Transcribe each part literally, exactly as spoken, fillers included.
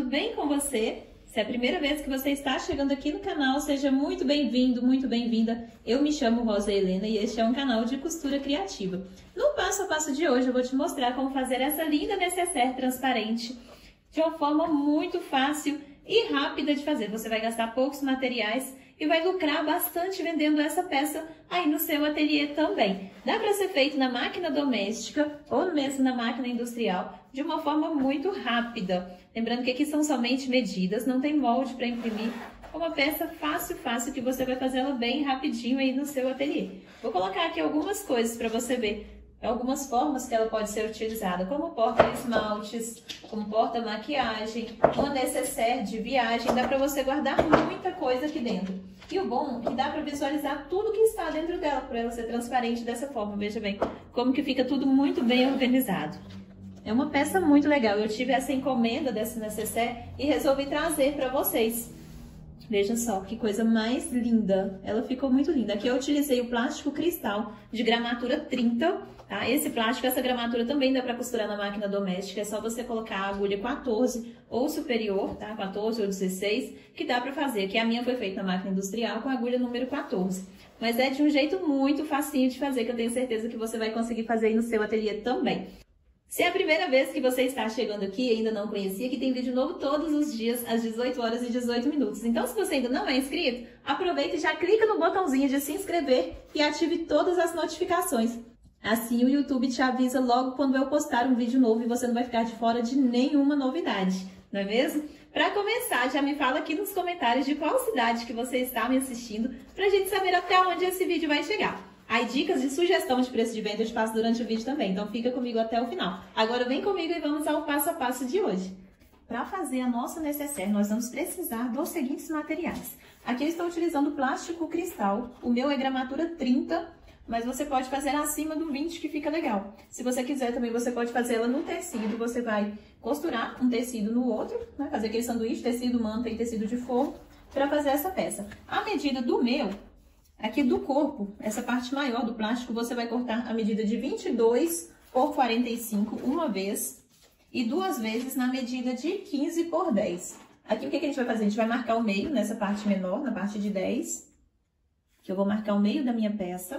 tudo bem com você? Se é a primeira vez que você está chegando aqui no canal, seja muito bem-vindo, muito bem-vinda. Eu me chamo Rosa Helena e este é um canal de costura criativa. No passo a passo de hoje eu vou te mostrar como fazer essa linda necessaire transparente de uma forma muito fácil e rápida de fazer. Você vai gastar poucos materiais e vai lucrar bastante vendendo essa peça aí no seu ateliê também. Dá para ser feito na máquina doméstica ou mesmo na máquina industrial de uma forma muito rápida. Lembrando que aqui são somente medidas, não tem molde para imprimir. É uma peça fácil, fácil, que você vai fazer ela bem rapidinho aí no seu ateliê. Vou colocar aqui algumas coisas para você ver. Algumas formas que ela pode ser utilizada, como porta-esmaltes, como porta-maquiagem, uma necessaire de viagem. Dá para você guardar muita coisa aqui dentro. E o bom é que dá para visualizar tudo que está dentro dela, por ela ser transparente dessa forma. Veja bem como que fica tudo muito bem organizado. É uma peça muito legal. Eu tive essa encomenda dessa necessaire e resolvi trazer para vocês. Veja só que coisa mais linda. Ela ficou muito linda. Aqui eu utilizei o plástico cristal de gramatura trinta. Tá? Esse plástico, essa gramatura também dá para costurar na máquina doméstica. É só você colocar a agulha quatorze ou superior, tá? quatorze ou dezesseis, que dá para fazer. Que a minha foi feita na máquina industrial com a agulha número quatorze. Mas é de um jeito muito facinho de fazer, que eu tenho certeza que você vai conseguir fazer aí no seu ateliê também. Se é a primeira vez que você está chegando aqui e ainda não conhecia, que tem vídeo novo todos os dias às dezoito horas e dezoito minutos. Então, se você ainda não é inscrito, aproveita e já clica no botãozinho de se inscrever e ative todas as notificações. Assim o YouTube te avisa logo quando eu postar um vídeo novo e você não vai ficar de fora de nenhuma novidade, não é mesmo? Para começar, já me fala aqui nos comentários de qual cidade que você está me assistindo, para a gente saber até onde esse vídeo vai chegar. Aí dicas de sugestão de preço de venda eu te passo durante o vídeo também, então fica comigo até o final. Agora vem comigo e vamos ao passo a passo de hoje. Para fazer a nossa necessaire, nós vamos precisar dos seguintes materiais. Aqui eu estou utilizando plástico cristal, o meu é gramatura trinta, mas você pode fazer acima do vinte que fica legal. Se você quiser também, você pode fazer ela no tecido, você vai costurar um tecido no outro, né? Fazer aquele sanduíche, tecido manta e tecido de forro, para fazer essa peça. A medida do meu... Aqui do corpo, essa parte maior do plástico, você vai cortar a medida de vinte e dois por quarenta e cinco uma vez e duas vezes na medida de quinze por dez. Aqui o que, que a gente vai fazer? A gente vai marcar o meio nessa parte menor, na parte de dez, que eu vou marcar o meio da minha peça,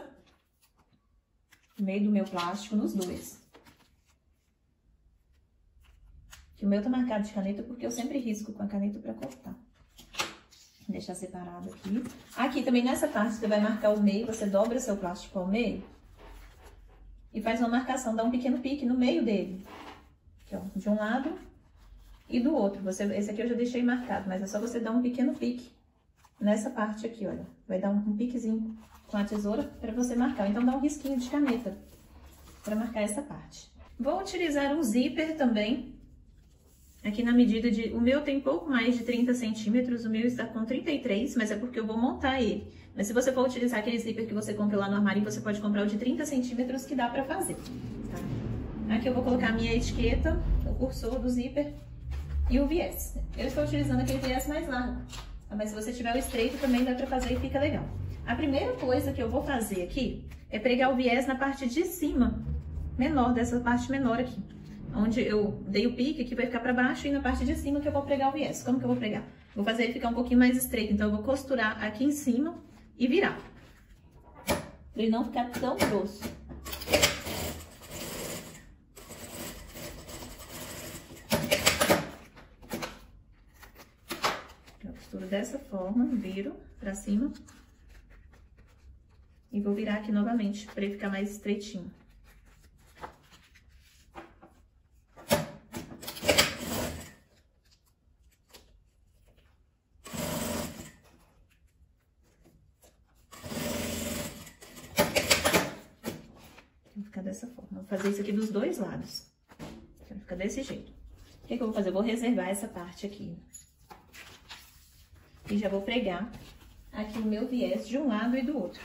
o meio do meu plástico nos dois. Aqui o meu tá marcado de caneta porque eu sempre risco com a caneta para cortar. Deixar separado aqui. Aqui também nessa parte você vai marcar o meio, você dobra seu plástico ao meio e faz uma marcação, dá um pequeno pique no meio dele. Aqui, ó, de um lado e do outro. Você, esse aqui eu já deixei marcado, mas é só você dar um pequeno pique nessa parte aqui, olha. Vai dar um, um piquezinho com a tesoura para você marcar. Então dá um risquinho de caneta para marcar essa parte. Vou utilizar um zíper também. Aqui na medida de... O meu tem pouco mais de trinta centímetros, o meu está com trinta e três, mas é porque eu vou montar ele. Mas se você for utilizar aquele zíper que você compra lá no armário, você pode comprar o de trinta centímetros que dá pra fazer, tá? Aqui eu vou colocar a minha etiqueta, o cursor do zíper e o viés. Eu estou utilizando aquele viés mais largo, tá? Mas se você tiver o estreito também dá pra fazer e fica legal. A primeira coisa que eu vou fazer aqui é pregar o viés na parte de cima, menor, dessa parte menor aqui. Onde eu dei o pique, aqui vai ficar para baixo, e na parte de cima que eu vou pregar o viés. Como que eu vou pregar? Vou fazer ele ficar um pouquinho mais estreito, então eu vou costurar aqui em cima e virar. Para ele não ficar tão grosso. Eu costuro dessa forma, viro para cima. E vou virar aqui novamente, para ele ficar mais estreitinho. Dessa forma, vou fazer isso aqui dos dois lados, vai ficar desse jeito. O que, que eu vou fazer? Eu vou reservar essa parte aqui e já vou pregar aqui o meu viés de um lado e do outro,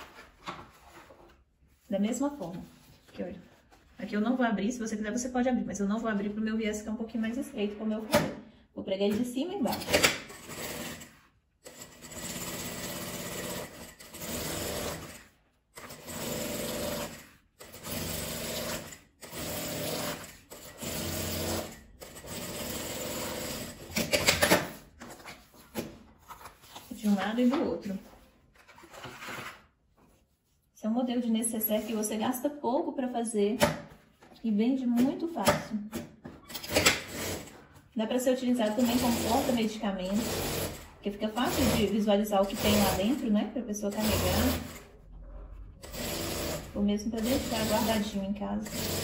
da mesma forma. Aqui, olha, aqui eu não vou abrir, se você quiser você pode abrir, mas eu não vou abrir para o meu viés ficar um pouquinho mais estreito, como eu falei. Vou pregar ele de cima e embaixo. um lado e do outro. Esse é um modelo de necessaire que você gasta pouco para fazer e vende muito fácil. Dá para ser utilizado também como porta-medicamento, porque fica fácil de visualizar o que tem lá dentro, né? Para a pessoa carregar. Ou mesmo para deixar guardadinho em casa.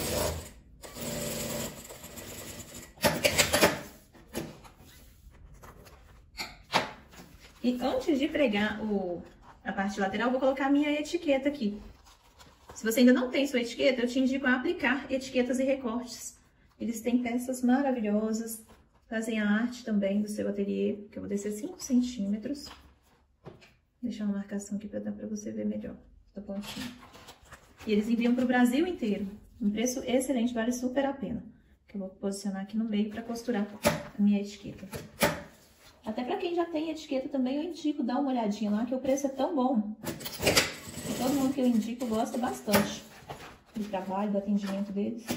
E antes de pregar o, a parte lateral, eu vou colocar a minha etiqueta aqui. Se você ainda não tem sua etiqueta, eu te indico a aplicar etiquetas e recortes. Eles têm peças maravilhosas, fazem a arte também do seu ateliê, que eu vou descer cinco centímetros. Vou deixar uma marcação aqui para dar para você ver melhor essa pontinha. E eles enviam para o Brasil inteiro. Um preço excelente, vale super a pena. Que eu vou posicionar aqui no meio para costurar a minha etiqueta. Até para quem já tem etiqueta também, eu indico dar uma olhadinha lá, que o preço é tão bom. E todo mundo que eu indico gosta bastante do trabalho, do atendimento deles.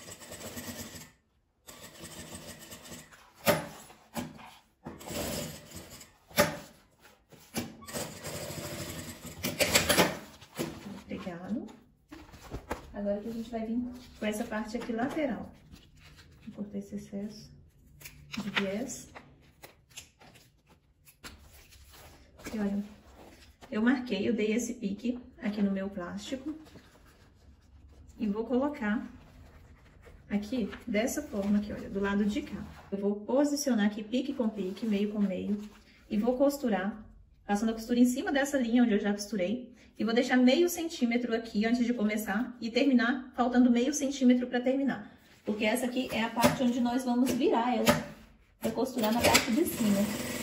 Obrigado. Agora que a gente vai vir com essa parte aqui lateral. Vou cortar esse excesso de viés. E olha, eu marquei, eu dei esse pique aqui no meu plástico e vou colocar aqui dessa forma aqui, olha, do lado de cá. Eu vou posicionar aqui pique com pique, meio com meio e vou costurar, passando a costura em cima dessa linha onde eu já costurei e vou deixar meio centímetro aqui antes de começar e terminar faltando meio centímetro para terminar, porque essa aqui é a parte onde nós vamos virar ela para costurar na parte de cima.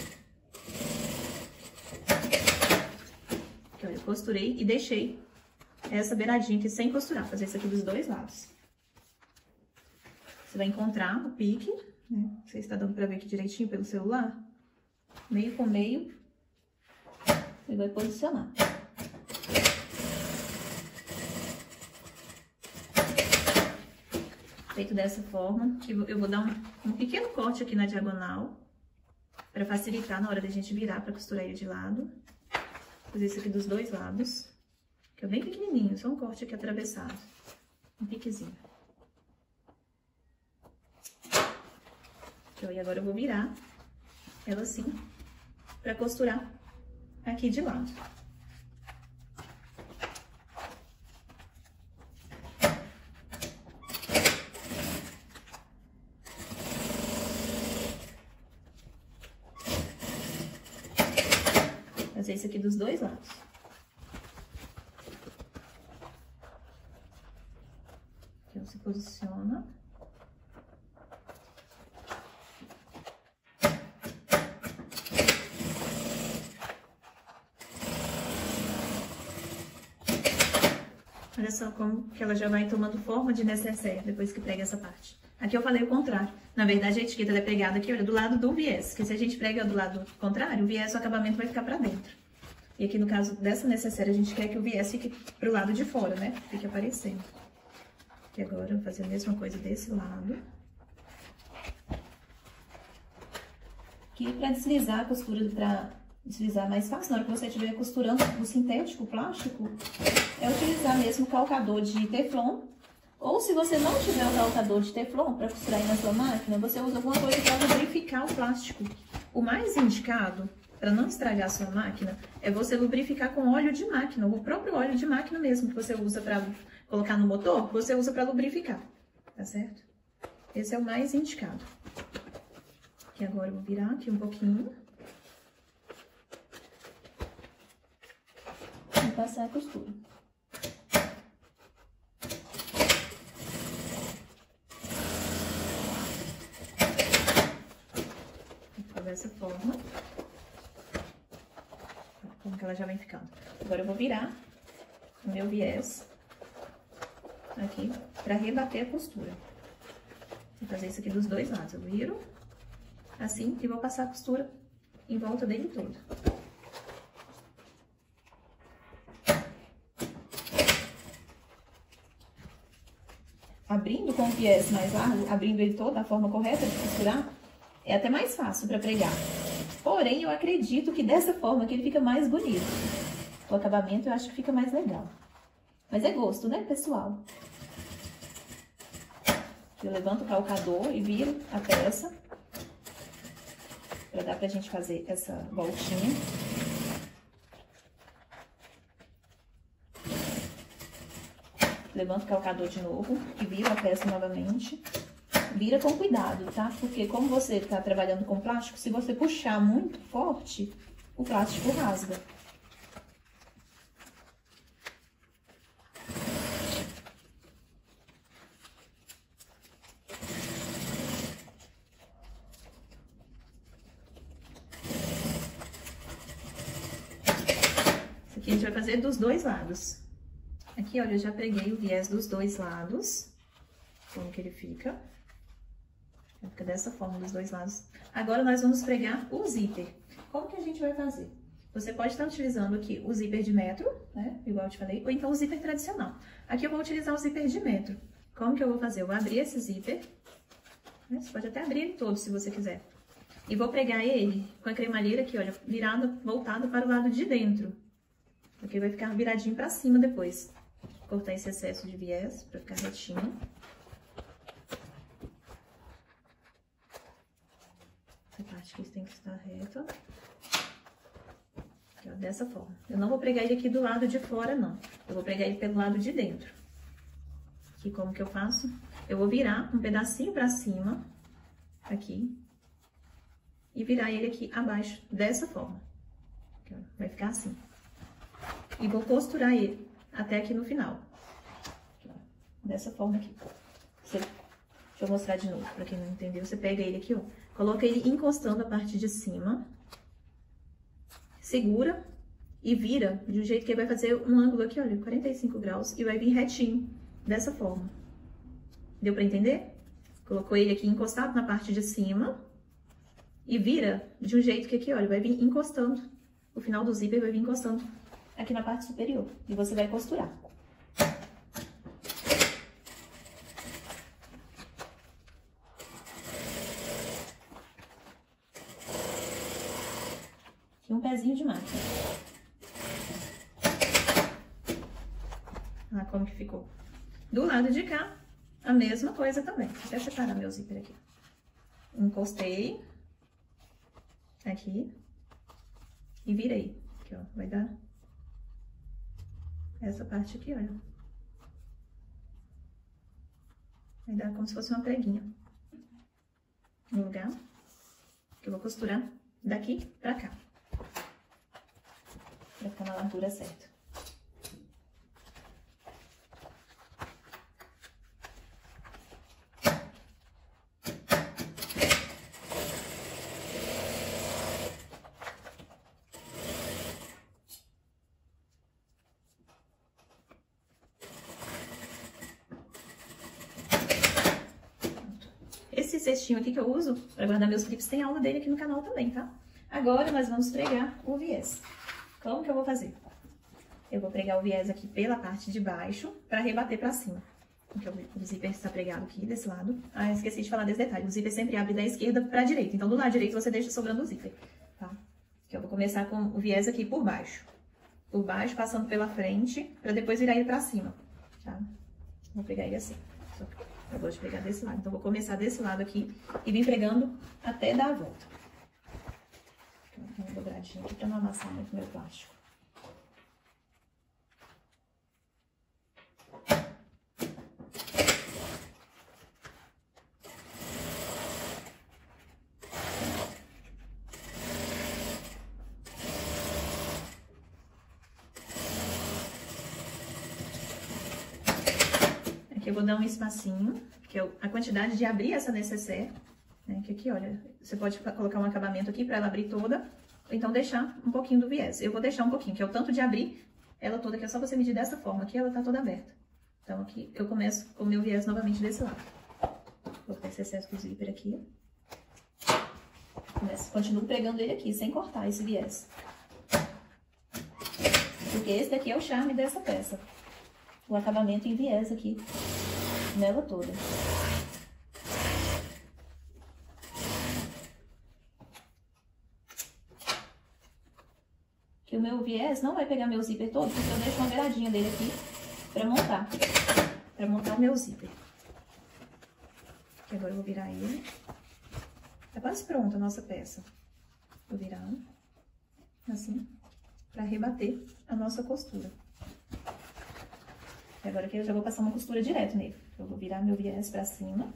Eu costurei e deixei essa beiradinha aqui sem costurar, fazer isso aqui dos dois lados. Você vai encontrar o pique, né? Você está dando pra ver aqui direitinho pelo celular. Meio com meio. E vai posicionar. Feito dessa forma, eu vou dar um, um pequeno corte aqui na diagonal, para facilitar na hora da gente virar para costurar ele de lado. Fazer isso aqui dos dois lados, que é bem pequenininho, só um corte aqui atravessado, um piquezinho. E agora eu vou virar ela assim, pra costurar aqui de lado. Fazer isso aqui dos dois lados. Então, se posiciona. Olha só como que ela já vai tomando forma de necessaire depois que prega essa parte. Aqui eu falei o contrário. Na verdade, a etiqueta é pregada aqui, olha, do lado do viés. Porque se a gente prega do lado contrário, o viés, o acabamento vai ficar pra dentro. E aqui no caso dessa necessaire, a gente quer que o viés fique pro lado de fora, né? Fique aparecendo. E agora eu vou fazer a mesma coisa desse lado. Aqui pra deslizar a costura, pra deslizar mais fácil, na hora que você estiver costurando o sintético, o plástico, é utilizar mesmo o calcador de teflon. Ou se você não tiver o calcador de teflon para costurar aí na sua máquina, você usa alguma coisa para lubrificar o plástico. O mais indicado, para não estragar a sua máquina, é você lubrificar com óleo de máquina, o próprio óleo de máquina mesmo que você usa para colocar no motor, você usa para lubrificar, tá certo? Esse é o mais indicado. E agora eu vou virar aqui um pouquinho. E passar a costura. Dessa forma, como que ela já vem ficando. Agora eu vou virar o meu viés aqui para rebater a costura. Vou fazer isso aqui dos dois lados. Eu viro assim e vou passar a costura em volta dele todo. Abrindo com o viés mais largo, abrindo ele todo da forma correta de costurar, é até mais fácil para pregar. Porém, eu acredito que dessa forma que ele fica mais bonito. O acabamento eu acho que fica mais legal. Mas é gosto, né, pessoal? Eu levanto o calcador e viro a peça. Pra dar pra gente fazer essa voltinha. Levanto o calcador de novo e viro a peça novamente. Vira com cuidado, tá? Porque como você tá trabalhando com plástico, se você puxar muito forte, o plástico rasga. Isso aqui a gente vai fazer dos dois lados. Aqui, olha, eu já preguei o viés dos dois lados. Como que ele fica. Fica dessa forma, dos dois lados. Agora, nós vamos pregar o zíper. Como que a gente vai fazer? Você pode estar utilizando aqui o zíper de metro, né? Igual eu te falei, ou então o zíper tradicional. Aqui eu vou utilizar o zíper de metro. Como que eu vou fazer? Eu vou abrir esse zíper. Né? Você pode até abrir ele todo, se você quiser. E vou pregar ele com a cremalheira aqui, olha, virado, voltado para o lado de dentro. Porque vai ficar viradinho para cima depois. Vou cortar esse excesso de viés para ficar retinho. Essa parte aqui tem que estar reta. Aqui, ó, dessa forma. Eu não vou pregar ele aqui do lado de fora, não. Eu vou pregar ele pelo lado de dentro. Aqui, como que eu faço? Eu vou virar um pedacinho pra cima, aqui. E virar ele aqui abaixo, dessa forma. Aqui, ó, vai ficar assim. E vou costurar ele até aqui no final. Aqui, ó, dessa forma aqui. Você... Deixa eu mostrar de novo, pra quem não entendeu. Você pega ele aqui, ó. Coloca ele encostando a parte de cima. Segura e vira de um jeito que ele vai fazer um ângulo aqui, olha, quarenta e cinco graus. E vai vir retinho, dessa forma. Deu pra entender? Colocou ele aqui encostado na parte de cima. E vira de um jeito que aqui, olha, vai vir encostando. O final do zíper vai vir encostando aqui na parte superior. E você vai costurar. Aqui um pezinho de máquina. Olha como que ficou. Do lado de cá, a mesma coisa também. Vou até separar meu zíper aqui. Encostei. Aqui. E virei. Aqui, ó. Vai dar essa parte aqui, olha. Vai dar como se fosse uma preguinha. No lugar. Que eu vou costurar daqui pra cá. Pra ficar na largura certa. Esse cestinho aqui que eu uso para guardar meus clipes, tem aula dele aqui no canal também, tá? Agora, nós vamos pregar o viés. Como que eu vou fazer? Eu vou pregar o viés aqui pela parte de baixo para rebater para cima. Porque o zíper está pregado aqui desse lado. Ah, esqueci de falar desse detalhe. O zíper sempre abre da esquerda para a direita. Então, do lado direito, você deixa sobrando o zíper, tá? Aqui eu vou começar com o viés aqui por baixo. Por baixo, passando pela frente, para depois virar ele para cima, tá? Vou pegar ele assim. Eu gosto de pegar desse lado. Então, vou começar desse lado aqui e vir pregando até dar a volta. Vou dar uma dobradinha aqui para não amassar muito meu plástico. Aqui eu vou dar um espacinho, que é a quantidade de abrir essa necessaire, né? Que aqui, olha, você pode colocar um acabamento aqui para ela abrir toda, ou então deixar um pouquinho do viés. Eu vou deixar um pouquinho, que é o tanto de abrir ela toda, que é só você medir dessa forma, aqui ela tá toda aberta. Então aqui eu começo com o meu viés novamente desse lado. Vou colocar esse excesso do zíper aqui. Começo, continuo pregando ele aqui, sem cortar esse viés. Porque esse daqui é o charme dessa peça. O acabamento em viés aqui, nela toda. que o meu viés não vai pegar meu zíper todo, porque eu deixo uma beiradinha dele aqui pra montar. Pra montar o meu zíper. Aqui agora eu vou virar ele. Tá quase pronta a nossa peça. Vou virar assim, pra rebater a nossa costura. E agora aqui eu já vou passar uma costura direto nele. Eu vou virar meu viés pra cima.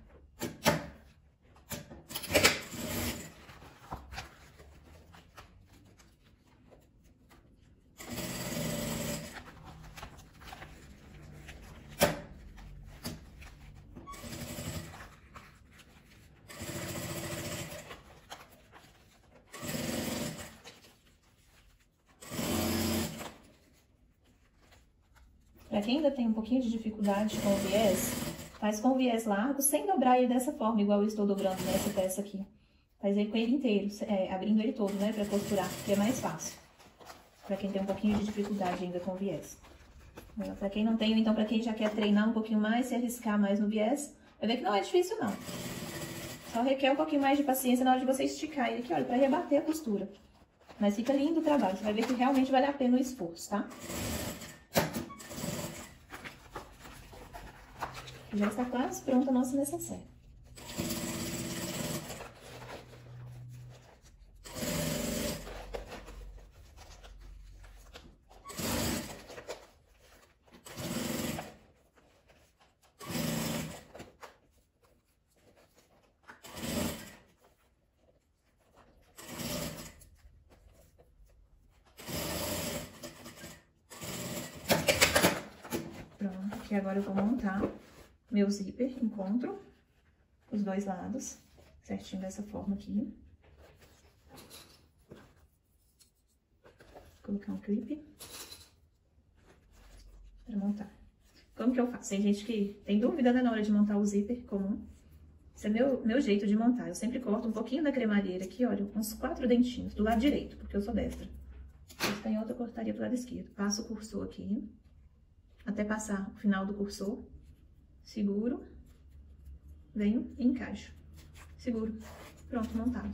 Pra quem ainda tem um pouquinho de dificuldade com o viés, faz com o viés largo, sem dobrar ele dessa forma, igual eu estou dobrando nessa peça aqui. Faz ele com ele inteiro, é, abrindo ele todo, né, pra costurar, que é mais fácil. Pra quem tem um pouquinho de dificuldade ainda com o viés. Pra quem não tem, então pra quem já quer treinar um pouquinho mais, se arriscar mais no viés, vai ver que não é difícil não. Só requer um pouquinho mais de paciência na hora de você esticar ele aqui, olha, pra rebater a costura. Mas fica lindo o trabalho, você vai ver que realmente vale a pena o esforço, tá? Já está quase pronta a nossa necessaire. Pronto, aqui agora eu vou montar meu zíper, encontro os dois lados, certinho dessa forma aqui. Vou colocar um clipe pra montar. Como que eu faço? Tem gente que tem dúvida, né, na hora de montar o zíper comum. Esse é meu, meu jeito de montar. Eu sempre corto um pouquinho da cremalheira aqui, olha, uns quatro dentinhos, do lado direito, porque eu sou destra. Se tem outra, eu cortaria pro lado esquerdo. Passo o cursor aqui, até passar o final do cursor. Seguro, venho e encaixo. Seguro. Pronto, montado.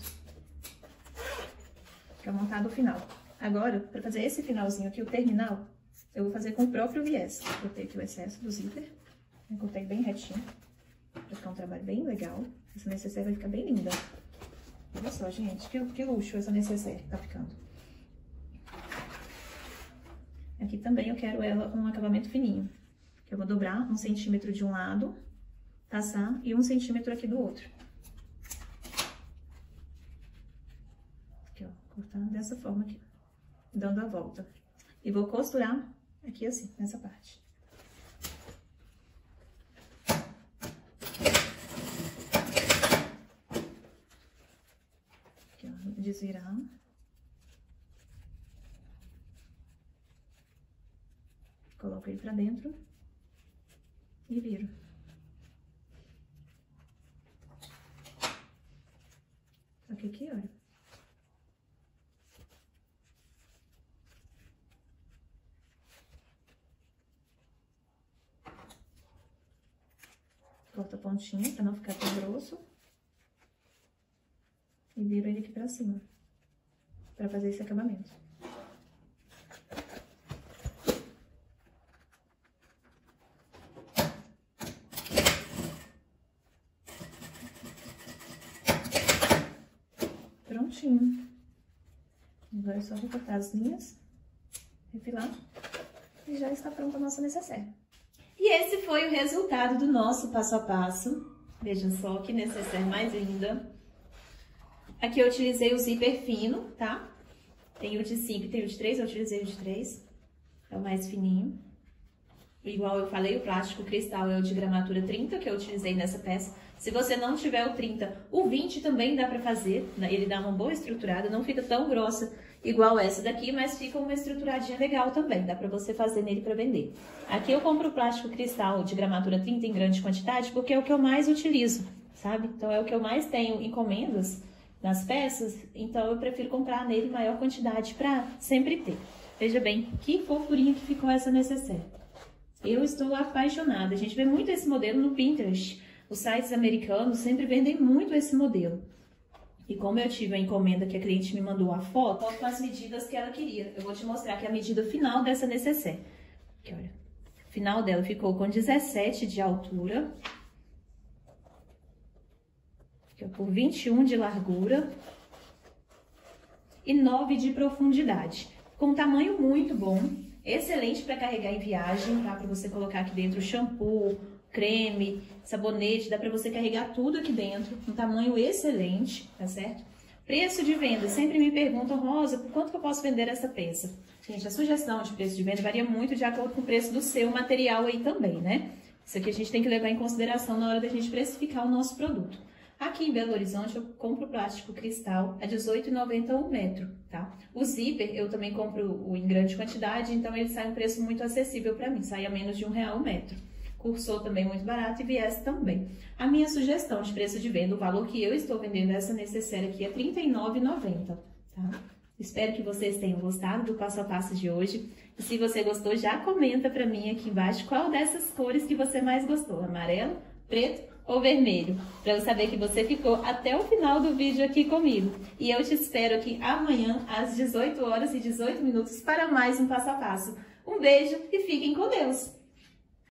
Fica montado o final. Agora, para fazer esse finalzinho aqui, o terminal, eu vou fazer com o próprio viés. Cortei aqui o excesso do zíper. Cortei bem retinho. Pra ficar um trabalho bem legal. Essa necessaire vai ficar bem linda. Olha só, gente, que, que luxo essa necessaire que tá ficando. Aqui também eu quero ela com um acabamento fininho. Eu vou dobrar um centímetro de um lado, passar, e um centímetro aqui do outro. Aqui, ó, cortar dessa forma aqui, dando a volta. E vou costurar aqui assim, nessa parte. Aqui, ó, desvirar. Coloco ele pra dentro. E viro. Só que aqui, olha. Corta a pontinha pra não ficar tão grosso. E viro ele aqui pra cima. Pra fazer esse acabamento. Prontinho. Agora é só recortar as linhas, refilar e já está pronta a nossa necessaire. E esse foi o resultado do nosso passo a passo. Veja só que necessaire mais linda. Aqui eu utilizei o zíper fino, tá? Tem o de cinco e tem o de três, eu utilizei o de três. É o mais fininho. Igual eu falei, o plástico cristal é o de gramatura trinta, que eu utilizei nessa peça. Se você não tiver o trinta, o vinte também dá pra fazer, né? Ele dá uma boa estruturada, não fica tão grossa igual essa daqui, mas fica uma estruturadinha legal também, dá pra você fazer nele pra vender. Aqui eu compro o plástico cristal de gramatura trinta em grande quantidade, porque é o que eu mais utilizo, sabe? Então é o que eu mais tenho encomendas nas peças, então eu prefiro comprar nele maior quantidade pra sempre ter. Veja bem, que fofurinha que ficou essa necessaire. Eu estou apaixonada. A gente vê muito esse modelo no Pinterest. Os sites americanos sempre vendem muito esse modelo. E como eu tive a encomenda que a cliente me mandou a foto, com as medidas que ela queria. Eu vou te mostrar aqui a medida final dessa necessaire. Aqui, olha. O final dela ficou com dezessete de altura. Aqui, ó, por vinte e um de largura. E nove de profundidade. Com um tamanho muito bom. Excelente para carregar em viagem, tá? Para você colocar aqui dentro shampoo, creme, sabonete, dá para você carregar tudo aqui dentro, um tamanho excelente, tá certo? Preço de venda, sempre me perguntam, Rosa, por quanto que eu posso vender essa peça? Gente, a sugestão de preço de venda varia muito de acordo com o preço do seu material aí também, né? Isso aqui a gente tem que levar em consideração na hora da gente precificar o nosso produto. Aqui em Belo Horizonte eu compro plástico cristal a dezoito reais e noventa centavos o metro, tá? O zíper eu também compro em grande quantidade, então ele sai um preço muito acessível para mim, sai a menos de um real o metro. Cursor também muito barato e viés também. A minha sugestão de preço de venda, o valor que eu estou vendendo essa necessaire aqui é trinta e nove reais e noventa centavos, tá? Espero que vocês tenham gostado do passo a passo de hoje. E se você gostou, já comenta pra mim aqui embaixo qual dessas cores que você mais gostou, amarelo, preto ou vermelho, para eu saber que você ficou até o final do vídeo aqui comigo. E eu te espero aqui amanhã às dezoito horas e dezoito minutos para mais um passo a passo. Um beijo e fiquem com Deus!